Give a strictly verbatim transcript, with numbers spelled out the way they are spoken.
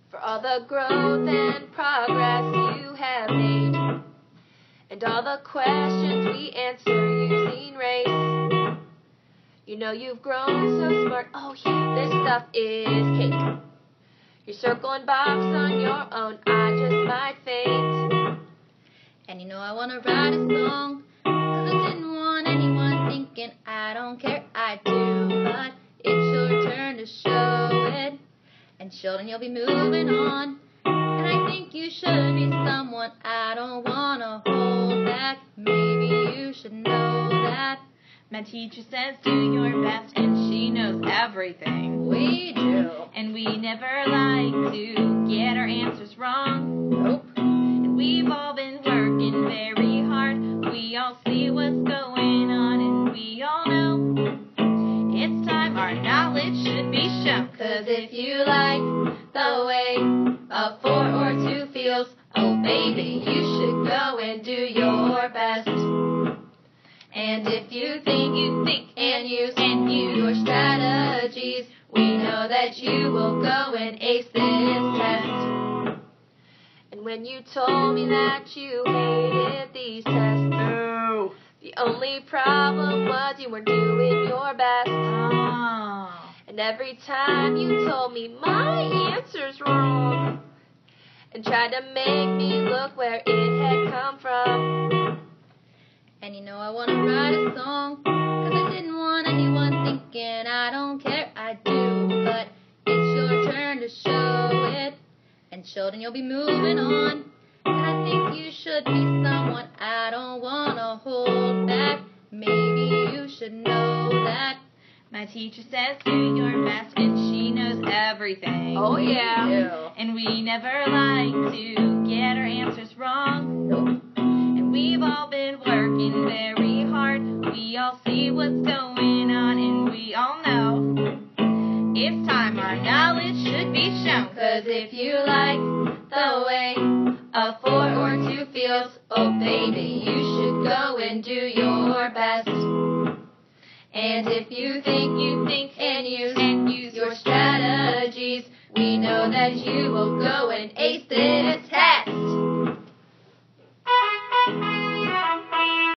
for all the growth and progress you have made, and all the questions we answer using race. You know you've grown so smart, oh yeah, this stuff is cake. Your circle and box on your own, I just might faint. And you know I wanna write a song, cause I didn't want anyone thinking I don't care, I do. But it's your turn to show it, and Sheldon, you'll be moving on. And I think you should be someone I don't wanna hold back. Maybe you should know that. My teacher says do your best, and she knows everything. We do. And we never like to get our answers wrong. Nope. And we've all been working very hard. We all see what's going on, and we all know it's time our knowledge should be shown. Cause if you like the way a four or two feels, oh baby, you should go and do your best. And if you think you think and use and use your strategies, we know that you will go and ace this test. And when you told me that you hated these tests, Oh. the only problem was you weren't doing your best. Oh. And every time you told me my answer's wrong, and tried to make me look where it had come from. And you know I wanna write a song, cause I didn't want anyone thinking I don't care, I do. But it's your turn to show it, and Sheldon, you'll be moving on. And I think you should be someone I don't wanna hold back. Maybe you should know that. My teacher says do your best, and she knows everything. Oh yeah. Yeah. And we never like to get our answers wrong. Nope. And we've all been working very hard. We all see what's going on, and we all know it's time our knowledge should be shown. Cause if you like the way a four or two feels, oh baby, you should go and do your best. And if you think you think and use and use your strategies, we know that you will go and ace this test.